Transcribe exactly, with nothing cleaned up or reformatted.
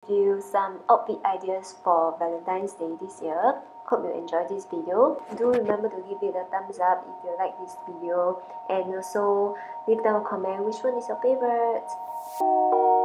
you some outfit ideas for Valentine's Day this year. Hope you enjoyed this video. Do remember to give it a thumbs up if you like this video, and also leave down a comment which one is your favorite.